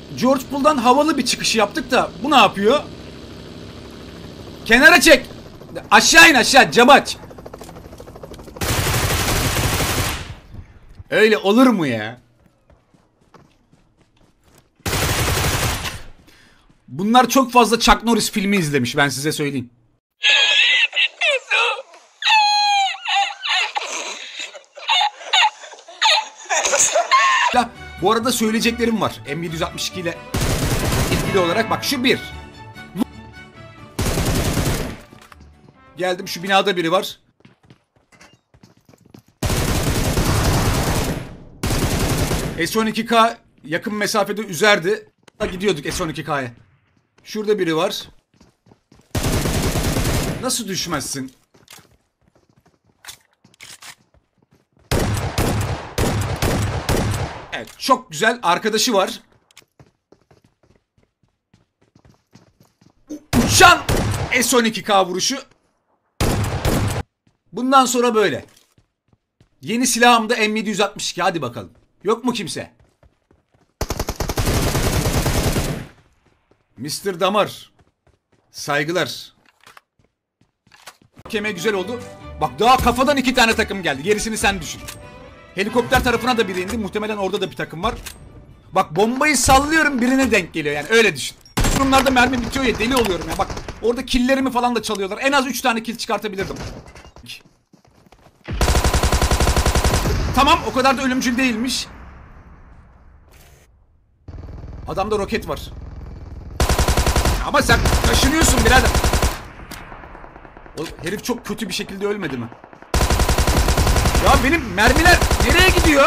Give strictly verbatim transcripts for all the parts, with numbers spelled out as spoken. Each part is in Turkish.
George Bull'dan havalı bir çıkış yaptık da bu ne yapıyor? Kenara çek. Aşağı in aşağı, cam aç. Öyle olur mu ya? Bunlar çok fazla Chuck Norris filmi izlemiş, ben size söyleyeyim. Bu arada söyleyeceklerim var M yedi altmış iki ile ilgili olarak. Bak şu bir. Geldim, şu binada biri var. S on iki K yakın mesafede üzerdi. Gidiyorduk S on iki K'ya. Şurada biri var. Nasıl düşmezsin? Evet, çok güzel. Arkadaşı var. Uçan S on iki K vuruşu. Bundan sonra böyle. Yeni silahım da M yedi altmış iki. Hadi bakalım. Yok mu kimse? mister Damar. Saygılar. Keme güzel oldu. Bak daha kafadan iki tane takım geldi. Gerisini sen düşün. Helikopter tarafına da biri indi. Muhtemelen orada da bir takım var. Bak bombayı sallıyorum, birine denk geliyor yani, öyle düşün. Durumlarda mermi bitiyor ya, deli oluyorum ya. Bak orada killlerimi falan da çalıyorlar. En az üç tane kill çıkartabilirdim. Tamam, o kadar da ölümcül değilmiş. Adamda roket var. Ama sen taşınıyorsun birader. O herif çok kötü bir şekilde ölmedi mi? Ya benim mermiler nereye gidiyor?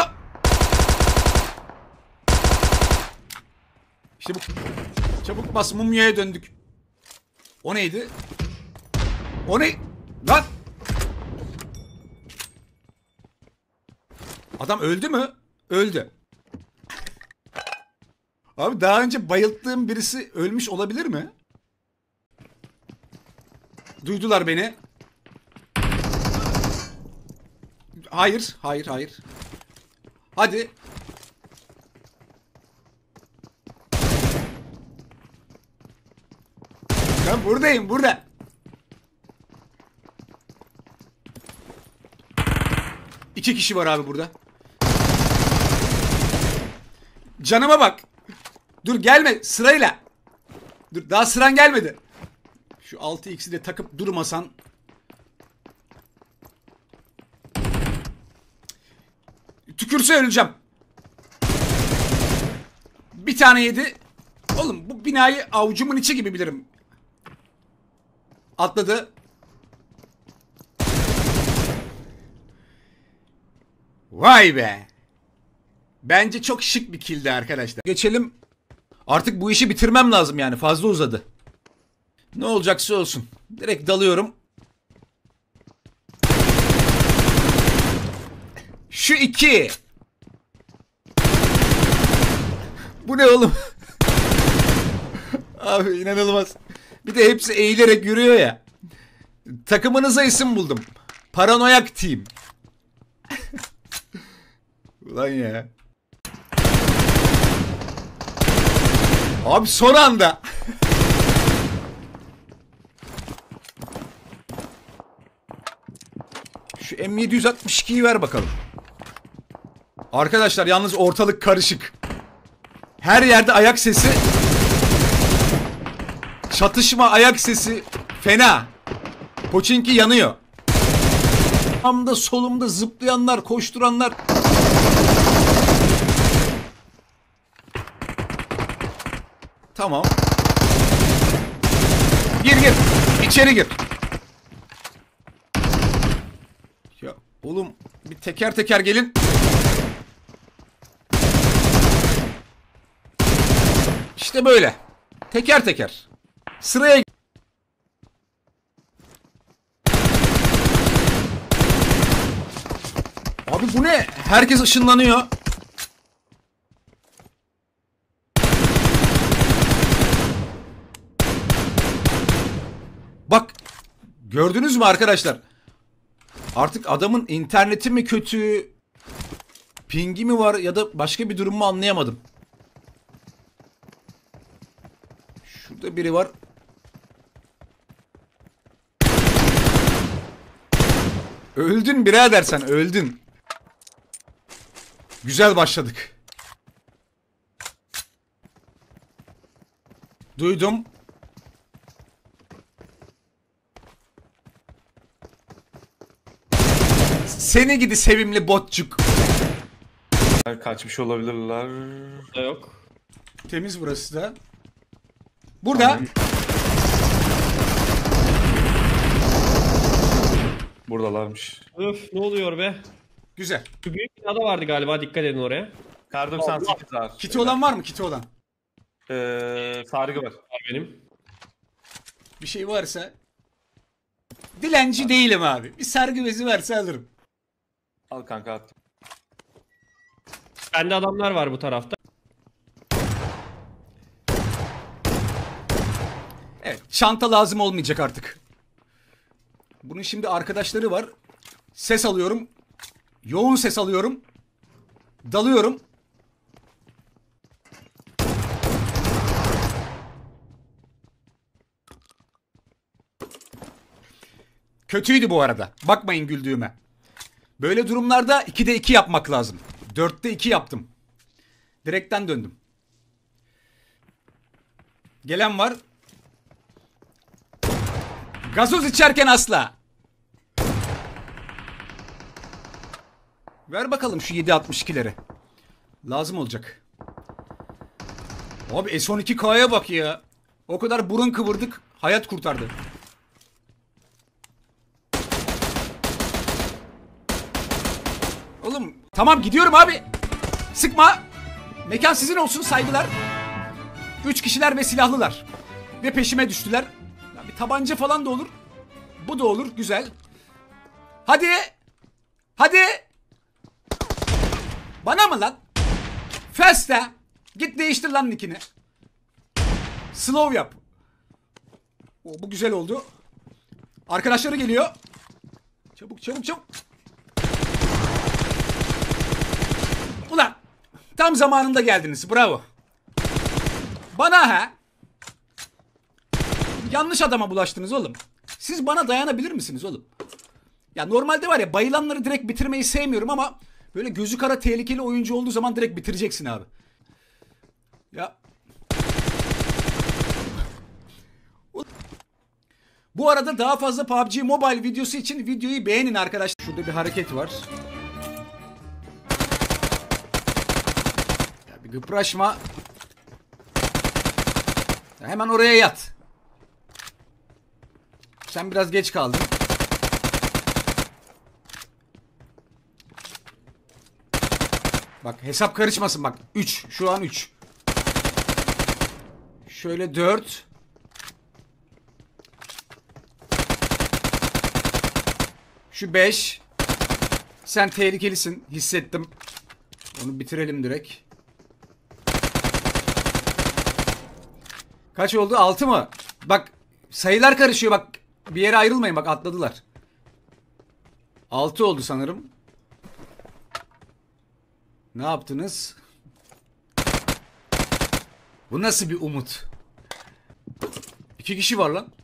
İşte bu. Çabuk bas, mumyaya döndük. O neydi? O ne? Lan! Adam öldü mü? Öldü. Abi daha önce bayılttığım birisi ölmüş olabilir mi? Duydular beni. Hayır, hayır, hayır. Hadi. Ben buradayım, burada. İki kişi var abi burada. Canıma bak. Dur gelme sırayla. Dur, daha sıran gelmedi. Şu altı x'i de takıp durmasan. Tükürse öleceğim. Bir tane yedi. Oğlum bu binayı avucumun içi gibi bilirim. Atladı. Vay be. Bence çok şık bir killdi arkadaşlar. Geçelim. Artık bu işi bitirmem lazım yani, fazla uzadı. Ne olacaksa olsun. Direkt dalıyorum. Şu iki. Bu ne oğlum? Abi inanılmaz. Bir de hepsi eğilerek yürüyor ya. Takımınıza isim buldum. Paranoyak Team. Ulan ya. Abi son anda. Şu M yedi altmış ikiyi ver bakalım. Arkadaşlar yalnız ortalık karışık. Her yerde ayak sesi. Çatışma, ayak sesi fena. Poçinki yanıyor. Sağımda solumda zıplayanlar, koşturanlar. Tamam. Gir gir. İçeri gir. Ya oğlum bir teker teker gelin. İşte böyle. Teker teker. Sıraya. Abi bu ne? Herkes ışınlanıyor. Bak. Gördünüz mü arkadaşlar? Artık adamın interneti mi kötü? Pingi mi var ya da başka bir durum mu anlayamadım. Şurada biri var. Öldün birader sen, öldün. Güzel başladık. Duydum. Seni gidi sevimli botçuk. Kaçmış olabilirler. Da yok. Temiz burası da. Burada. Tamam. Buradalarmış. Öf ne oluyor be? Güzel. Şu büyük binada vardı galiba, dikkat edin oraya. Kar doksan sekiz var. Kiti olan var mı? Kiti olan. Ee, sargı var. Var benim. Bir şey varsa. Dilenci değilim abi. Bir sargı bezi verse alırım. Al kanka at. Bende adamlar var bu tarafta. Evet. Çanta lazım olmayacak artık. Bunun şimdi arkadaşları var. Ses alıyorum. Yoğun ses alıyorum. Dalıyorum. Kötüydü bu arada. Bakmayın güldüğüme. Böyle durumlarda ikide iki yapmak lazım. dörtte iki yaptım. Direkten döndüm. Gelen var. Gazoz içerken asla. Ver bakalım şu yedi altmış ikileri. Lazım olacak. Abi S on iki K'ya bak ya. O kadar burun kıvırdık. Hayat kurtardı. Oğlum tamam gidiyorum abi. Sıkma. Mekan sizin olsun, saygılar. Üç kişiler ve silahlılar. Ve peşime düştüler. Ya bir tabanca falan da olur. Bu da olur, güzel. Hadi. Hadi. Bana mı lan? Festa. Git değiştir lan nickini. Slow yap. O, bu güzel oldu. Arkadaşları geliyor. Çabuk çabuk çabuk. Ulan. Tam zamanında geldiniz. Bravo. Bana ha. Yanlış adama bulaştınız oğlum. Siz bana dayanabilir misiniz oğlum? Ya normalde var ya, bayılanları direkt bitirmeyi sevmiyorum ama böyle gözü kara tehlikeli oyuncu olduğu zaman direkt bitireceksin abi. Ya. Bu arada daha fazla P U B G Mobile videosu için videoyu beğenin arkadaşlar. Şurada bir hareket var. Ya bir gıpraşma. Ya hemen oraya yat. Sen biraz geç kaldın. Bak hesap karışmasın bak. üç. Şu an üç. Şöyle dört. Şu beş. Sen tehlikelisin. Hissettim. Onu bitirelim direkt. Kaç oldu? altı mı? Bak sayılar karışıyor bak. Bir yere ayrılmayın bak, atladılar. altı oldu sanırım. Ne yaptınız? Bu nasıl bir umut? İki kişi var lan.